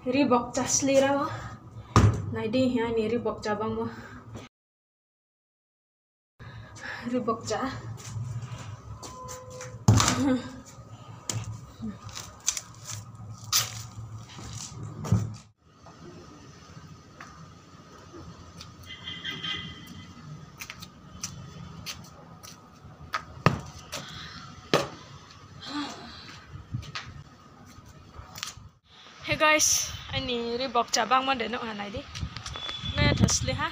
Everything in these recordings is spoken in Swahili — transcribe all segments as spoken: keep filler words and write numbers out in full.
Ribok cas lira mo. Naidi ya ni ribok cabang mo. Ribok ca. Hey guys, ini ribok cabang mo deno anai di. Nah, tasli ha.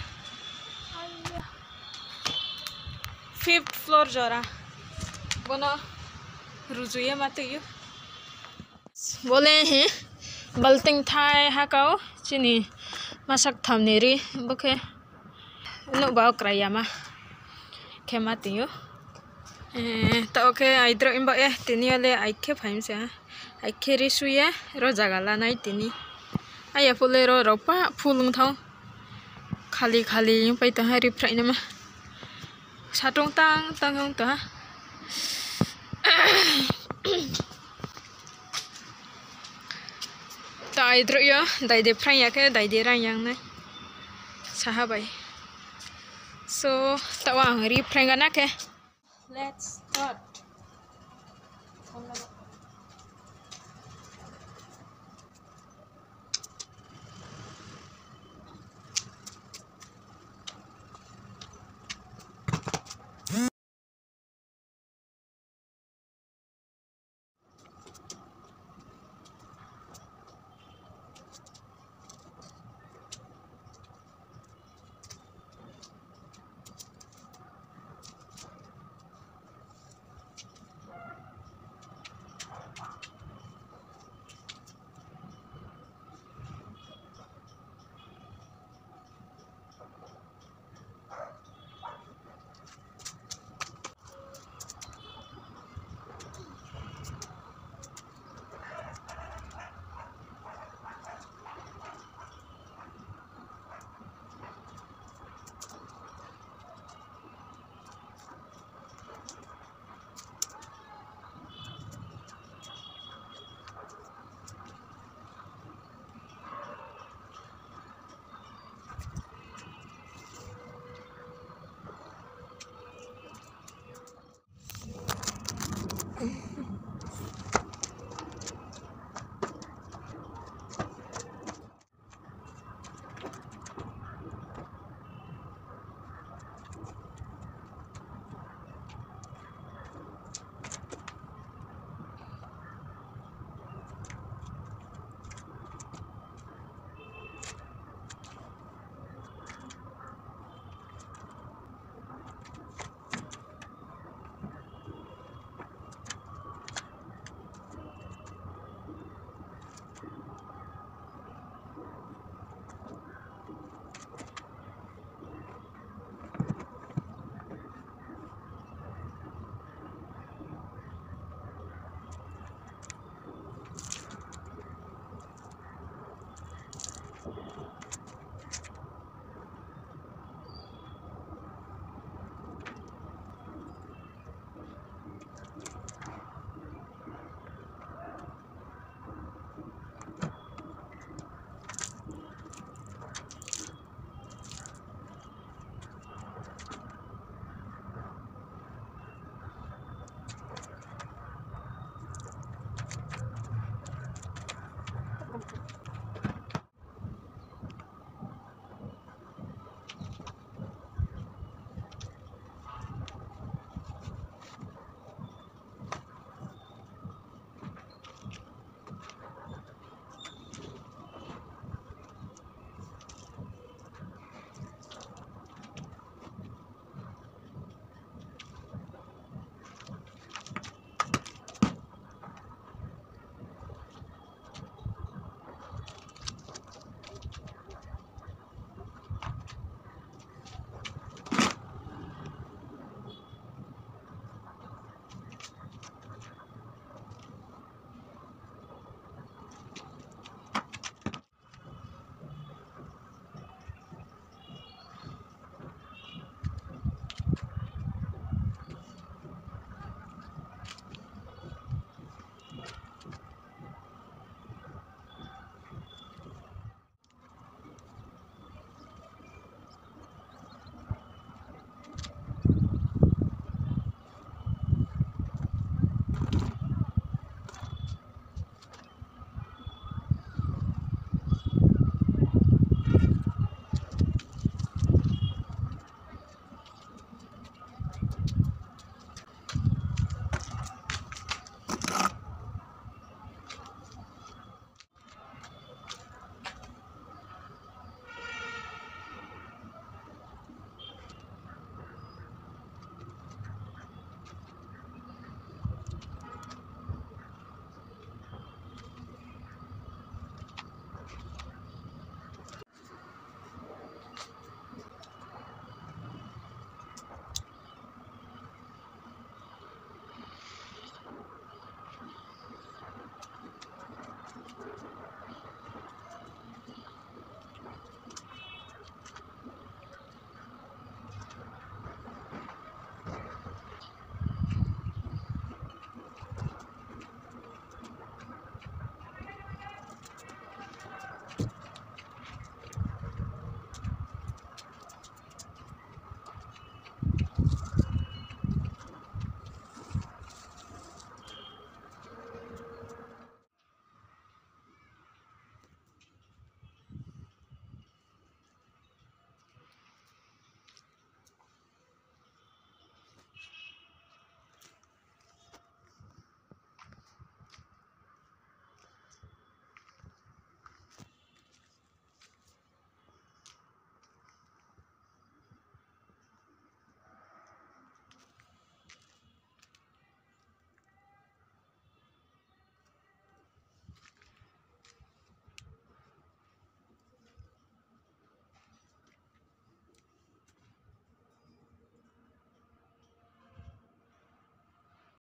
Fifth floor jora. Bono rujuye matu yu. Boleh he. Balting thai ha kau. Sini masak tham neri. Oke. No bau krayama. Kemati yu. Eh, ta oke aidro imba ya. Tini ole aike phaim se ha. Aike risu ya. Ro jagala nai tini. Ayah fulero ropa fulung thau. Kali kali yang pai tah hari prai nama. Satung tang tangong tah. Tai dru ya, dai de prai ya ke dai de ran yang ne. Sahabai. So tawang ri prai gana ke. Let's start.